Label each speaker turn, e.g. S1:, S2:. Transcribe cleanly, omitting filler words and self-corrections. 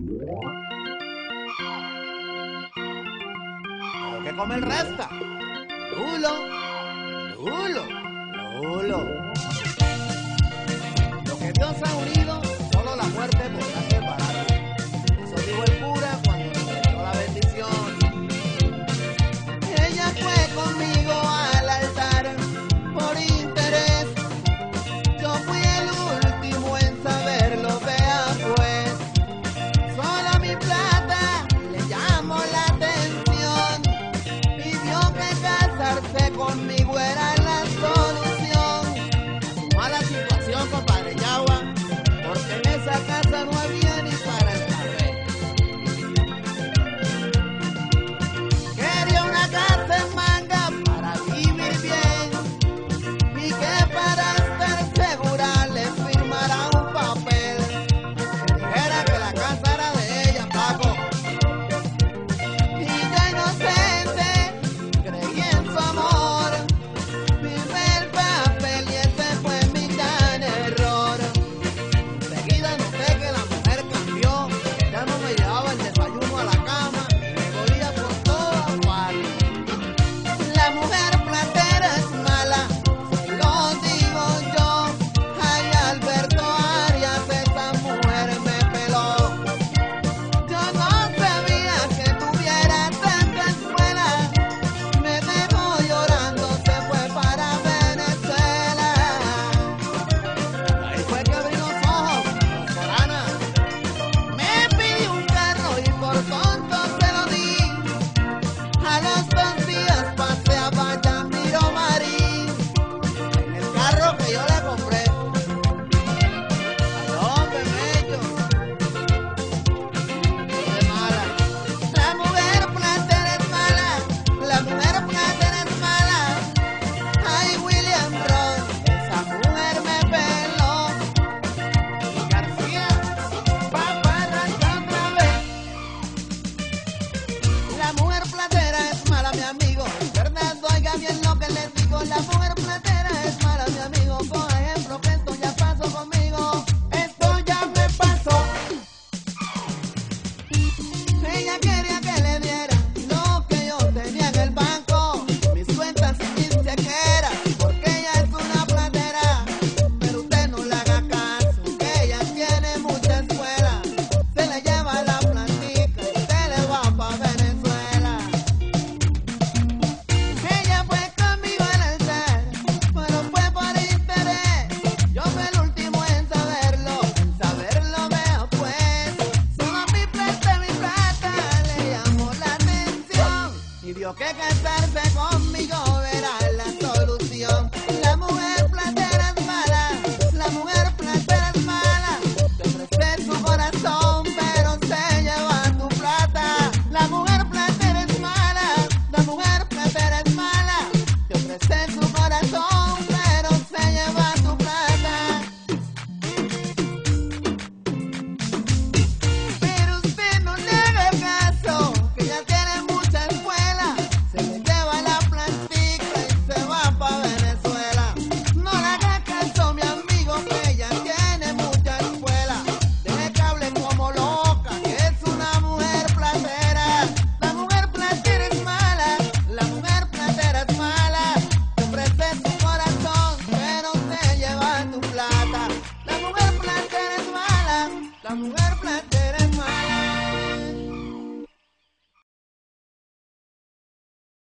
S1: Pero que come el resta. Lulo, Lulo, Lulo. Lo que Dios ha unido, solo la muerte podrá separar. Eso dijo el cura cuando nos dio la bendición. Ella fue conmigo al altar por interés. Yo fui el último en saberlo, vea pues. Solo a mi plata le llamó la atención. Pidió que casarse conmigo era la solución a su mala situación, compadre Yagua, porque en esa casa no había ni para el café. Quería una casa en Manga para vivir bien y que para estar segura le firmara un papel que dijera que la casa era de ella, Paco. Y yo inocente creí en su amor, firmé el papel y ese fue mi gran error. Enseguida noté que la mujer cambió, ya no me llevaba el desayuno a la cama, me dolía por todas partes. La mujer platera es mala, se lo digo yo. Ay, Alberto Arias, esa mujer me peló. Yo no sabía que tuviera tanta escuela. Me dejó llorando, se fue para Venezuela. Ahí fue que abrí los ojos, Corana. Me pidió un carro y por tonto se lo di. A los 2 días pasé a Vallamiro Marín en el carro que yo le compré. Ay, hombre, bello, es mala. La mujer platera es mala, la mujer platera es mala. Ay, William Ross, esa mujer me peló. Y García, papá, arranca otra vez. La mujer platera es mala, mi amigo. Fernando, oiga bien lo que les digo. La mujer platera es mala, mi amigo. Por ejemplo, que esto ya pasó conmigo. Esto ya me pasó. Ella quería que le diera lo que yo tenía en el banco, mis cuentas y mis chequeras, porque ella es una platera. Pero usted no le haga caso, que ella tiene mucha escuela. Se le lleva la plantica y se le va pa' Venezuela. Ella fue conmigo al altar, pero fue por interés. Yo fui el último en saberlo veo pues. Solo mi plata le llamó la atención y vio que